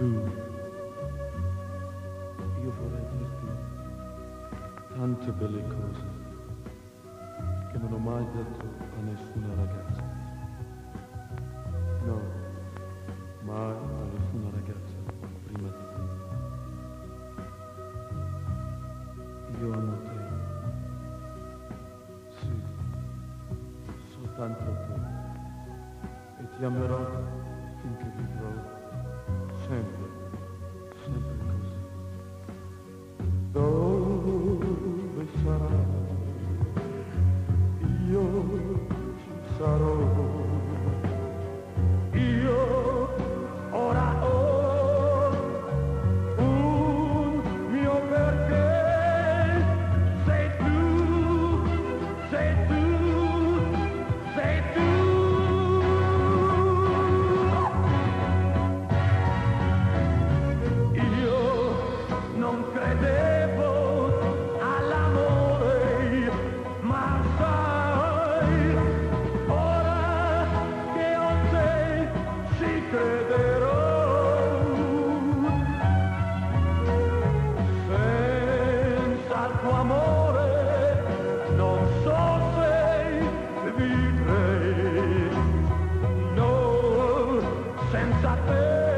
Tu, io vorrei dirti tante belle cose che non ho mai detto a nessuna ragazza. No, mai a nessuna ragazza prima di te. Io amo te. Sì, soltanto te. E ti amerò finché vivrò. Sempre, sempre così. Dove sarai? Io ci sarò. Io ora ho un mio perché. Sei tu, sei tu, sei tu. Non credevo all'amore, ma sai, ora che ho te ci crederò. Senza il tuo amore non so se vivrei, no, senza te.